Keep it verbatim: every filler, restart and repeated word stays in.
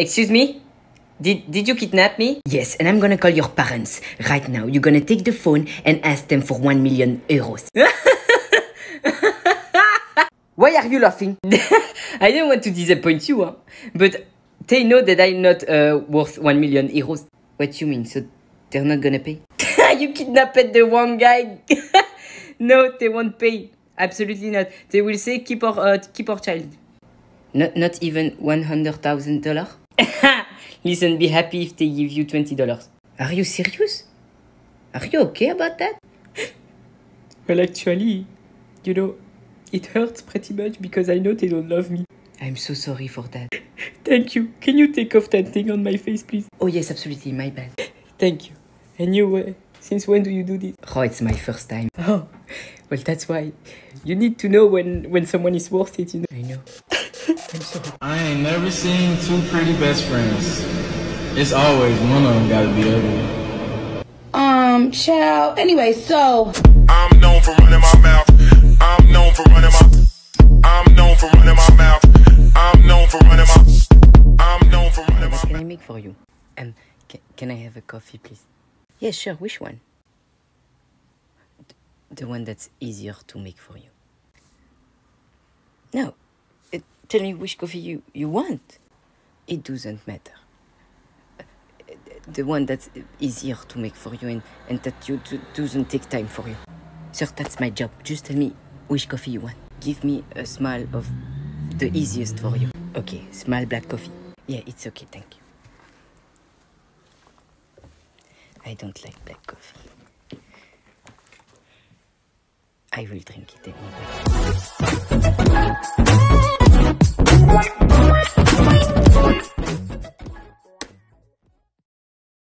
Excuse me? Did, did you kidnap me? Yes, and I'm gonna call your parents. Right now, you're gonna take the phone and ask them for one million euros. Why are you laughing? I don't want to disappoint you, huh? But they know that I'm not uh, worth one million euros. What you mean? So they're not gonna pay? You kidnapped the wrong guy. No, they won't pay. Absolutely not. They will say keep our uh, keep our child. Not not even one hundred thousand dollars. Listen, be happy if they give you twenty dollars. Are you serious? Are you okay about that? Well, actually, you know, it hurts pretty much because I know they don't love me. I'm so sorry for that. Thank you. Can you take off that thing on my face, please? Oh yes, absolutely. My bad. Thank you. And you, uh, since when do you do this? Oh, it's my first time. Oh, well, that's why. You need to know when, when someone is worth it, you know. I know. I'm sorry. I ain't never seen two pretty best friends. It's always one of them gotta be ugly. Um, child. Anyway, so. I'm known for running my mouth. I'm known for running my. I'm known for running my mouth. I'm known for running my. I'm known for running my. What can I make for you? Um, can, can I have a coffee, please? Yeah, sure. Which one? The one that's easier to make for you. No. Uh, tell me which coffee you, you want. It doesn't matter. Uh, the one that's easier to make for you and, and that you do, doesn't take time for you. Sir, that's my job. Just tell me which coffee you want. Give me a small of the easiest for you. Okay, small black coffee. Yeah, it's okay, thank you. I don't like black coffee. I will drink it anyway.